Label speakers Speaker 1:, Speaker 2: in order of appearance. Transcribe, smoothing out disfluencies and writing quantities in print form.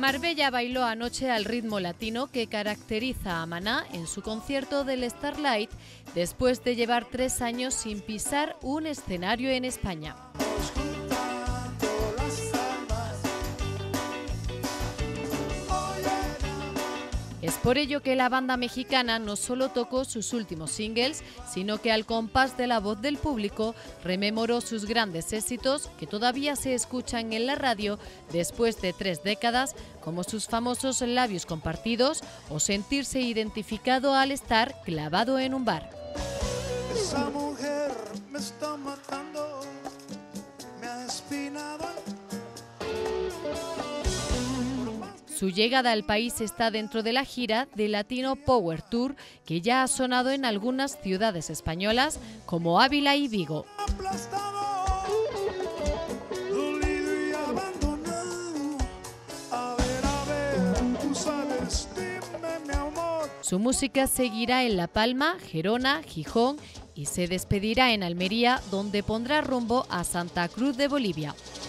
Speaker 1: Marbella bailó anoche al ritmo latino que caracteriza a Maná en su concierto del Starlight, después de llevar 3 años sin pisar un escenario en España. Es por ello que la banda mexicana no solo tocó sus últimos singles, sino que al compás de la voz del público rememoró sus grandes éxitos que todavía se escuchan en la radio después de 3 décadas, como sus famosos Labios Compartidos o Sentirse identificado al estar clavado en un bar.
Speaker 2: Esa mujer me está matando, me ha espinado.
Speaker 1: Su llegada al país está dentro de la gira de Latino Power Tour, que ya ha sonado en algunas ciudades españolas como Ávila y Vigo. Su música seguirá en La Palma, Gerona, Gijón y se despedirá en Almería, donde pondrá rumbo a Santa Cruz de Bolivia.